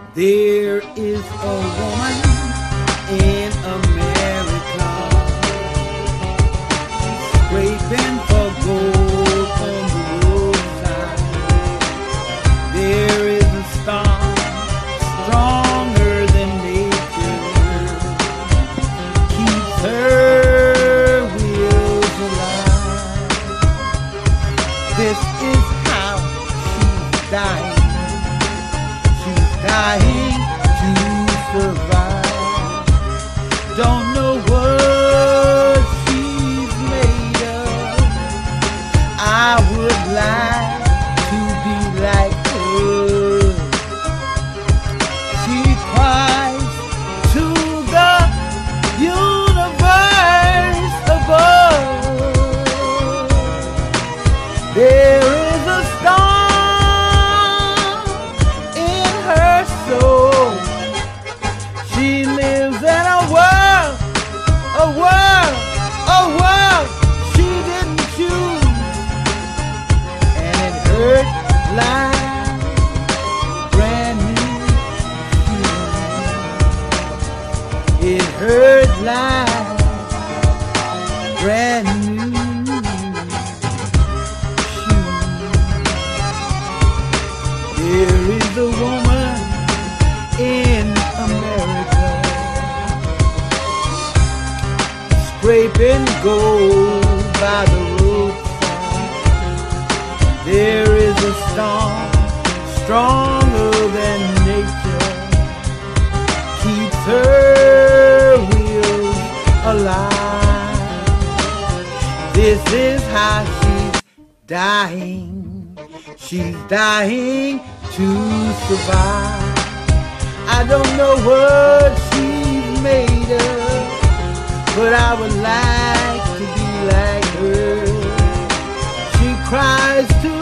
There is a woman in America scraping for gold on the roadside. There is a storm stronger than nature, keeps her wheels alive. This is how she's dying. Dying to survive. Don't know what she's made of. I would like to be like her. She cries to the universe above. There is a storm soul. She lives in a world she didn't choose, and it hurt like brand new shoes. It hurt like brand new shoes. There is a woman in America scraping gold by the roadside. There is a storm stronger than nature, keeps her wheels alive. This is how she's dying. She's dying to survive. I don't know what she's made of, but I would like to be like her. She cries to